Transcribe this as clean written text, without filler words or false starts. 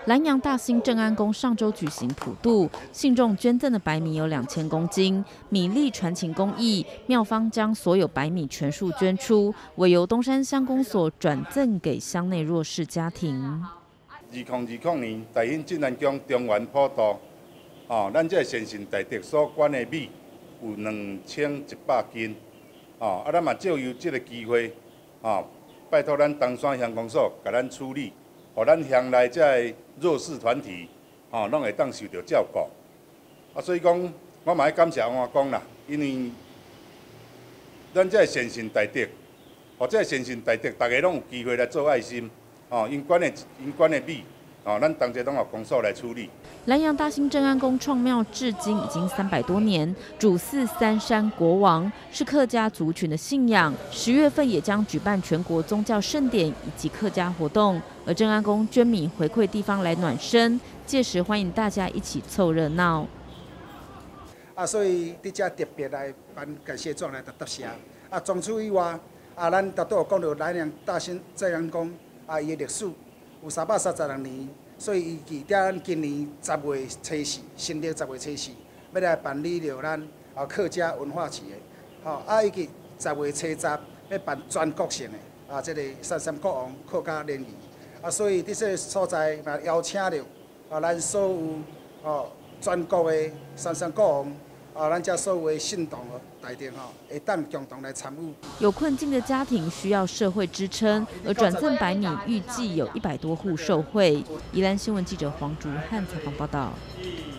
南阳大兴正安宫上周举行普渡，信众捐赠的白米有2000公斤。米粒传情公益，庙方将所有白米全数捐出，委由东山乡公所转赠给乡内弱势家庭。 2020年，大兴正安宫中原普渡，咱这先贤大德所捐的米有2100斤，咱嘛借由这个机会，拜托咱东山乡公所给咱处理。 互咱乡内这弱势团体，拢会当受到照顾。所以讲，我嘛要感谢王阿公啦，因为咱这先贤大德，或者先贤大德，大家拢有机会来做爱心，因捐的米，咱同齐拢由公所来处理。 南阳大兴正安宫创庙至今已经300多年，主祀三山国王，是客家族群的信仰。10月份也将举办全国宗教盛典以及客家活动，而正安宫捐米回馈地方来暖身，届时欢迎大家一起凑热闹。 所以伫遮特别来颁感谢状来答谢。从此以外，咱都有讲到南阳大兴正安宫伊的历史有332年。 所以，伊伫咱今年10月初4，新历10月初4，要来办理着咱客家文化节的，以及10月初10要办全国性的这个三山国王客家联谊，所以伫这个所在嘛邀请着咱所有全国的三山国王，咱遮所有的信众大众会当共同来参与。 有困境的家庭需要社会支撑，而转赠白米预计有100多户受惠。宜兰新闻记者黄竹汉采访报道。